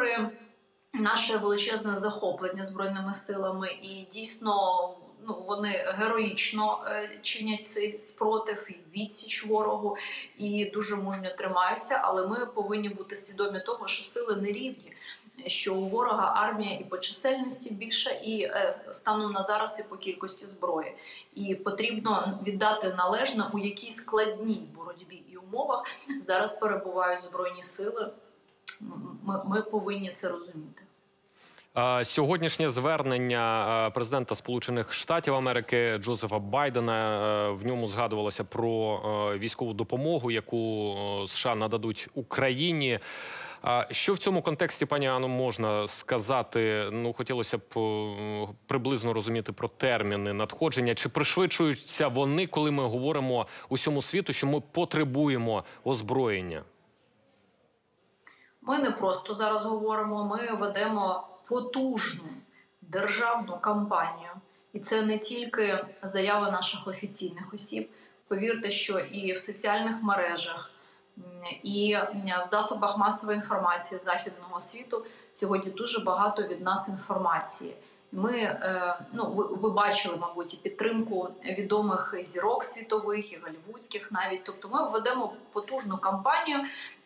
попри наше величезне захоплення Збройними силами і дійсно вони героїчно чинять цей спротив і відсіч ворогу, і дуже мужньо тримаються, але ми повинні бути свідомі того, що сили не рівні, що у ворога армія і по чисельності більше, і станом на зараз і по кількості зброї. І потрібно віддати належне, у якій складній боротьбі і умовах зараз перебувають Збройні сили. Ми повинні це розуміти. Сьогоднішнє звернення президента Сполучених Штатів Америки Джозефа Байдена, в ньому згадувалося про військову допомогу, яку США нададуть Україні. Що в цьому контексті, пані Анно, можна сказати? Хотілося б приблизно розуміти про терміни надходження. Чи пришвидшуються вони, коли ми говоримо усьому світу, що ми потребуємо озброєння? Ми не просто зараз говоримо, ми ведемо потужну державну кампанію. І це не тільки заяви наших офіційних осіб. Повірте, що і в соціальних мережах, і в засобах масової інформації західного світу сьогодні дуже багато від нас інформації. Ми, ви бачили, мабуть, і підтримку відомих зірок світових, і голлівудських навіть. Тобто ми ведемо потужну кампанію.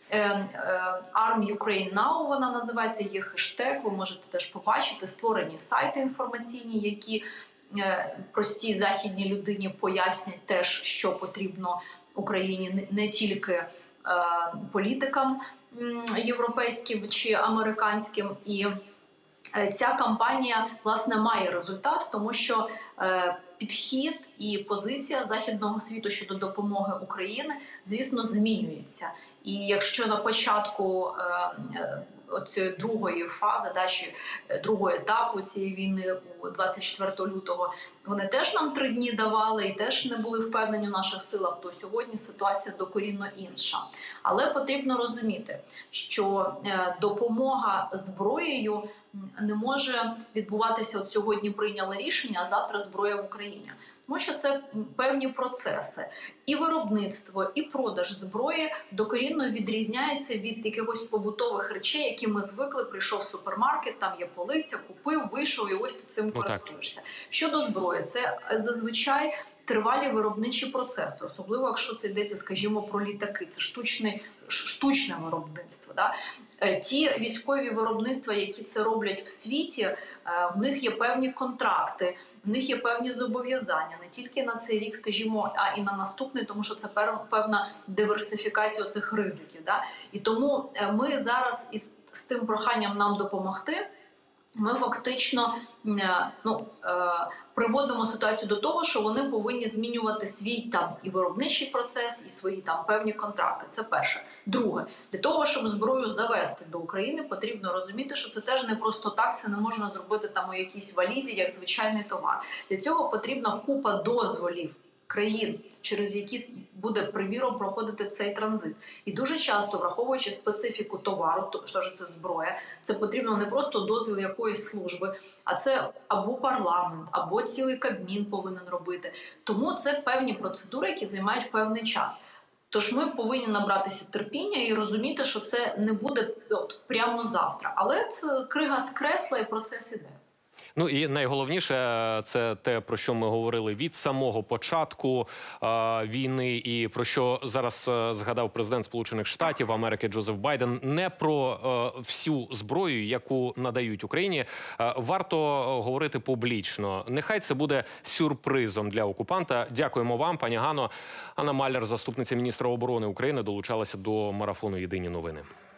Arm Ukraine Now вона називається, є хештег, ви можете теж побачити, створені сайти інформаційні, які простій західній людині пояснять теж, що потрібно Україні, не тільки політикам європейським чи американським. І ця кампанія, власне, має результат, тому що підхід і позиція західного світу щодо допомоги Україні, звісно, змінюється. І якщо на початку цієї другої фази, чи другого етапу цієї війни, у 24 лютого, вони теж нам 3 дні давали і теж не були впевнені в наших силах, то сьогодні ситуація докорінно інша. Але потрібно розуміти, що допомога зброєю не може відбуватися, от сьогодні прийняли рішення, а завтра зброя в Україні. Тому що це певні процеси. І виробництво, і продаж зброї докорінно відрізняється від якихось побутових речей, які ми звикли, прийшов в супермаркет, там є полиця, купив, вийшов і ось ти цим користуєшся. Щодо зброї, це зазвичай тривалі виробничі процеси, особливо якщо це йдеться, скажімо, про літаки. Це штучне виробництво. Да? Ті військові виробництва, які це роблять в світі, в них є певні контракти, в них є певні зобов'язання, не тільки на цей рік, скажімо, а і на наступний, тому що це певна диверсифікація цих ризиків. Да? І тому ми зараз із тим проханням нам допомогти, ми фактично приводимо ситуацію до того, що вони повинні змінювати свій і виробничий процес, і свої певні контракти. Це перше. Друге, для того, щоб зброю завести до України, потрібно розуміти, що це теж не просто так, це не можна зробити у якійсь валізі, як звичайний товар. Для цього потрібна купа дозволів країн, через які буде, приміром, проходити цей транзит. І дуже часто, враховуючи специфіку товару, що ж це зброя, це потрібно не просто дозвіл якоїсь служби, а це або парламент, або цілий Кабмін повинен робити. Тому це певні процедури, які займають певний час. Тож ми повинні набратися терпіння і розуміти, що це не буде прямо завтра. Але це крига з кресла і процес іде. І найголовніше – це те, про що ми говорили від самого початку війни і про що зараз згадав президент Сполучених Штатів Америки Джозеф Байден. Не про всю зброю, яку надають Україні, варто говорити публічно. Нехай це буде сюрпризом для окупанта. Дякуємо вам, пані Ганно. Анна Маляр, заступниця міністра оборони України, долучалася до марафону «Єдині новини».